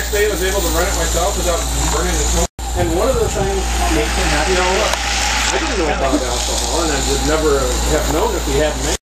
next day I was able to run it myself without burning the smoke. And one of the things, you know, I didn't know about alcohol, and I would never have known if we hadn't made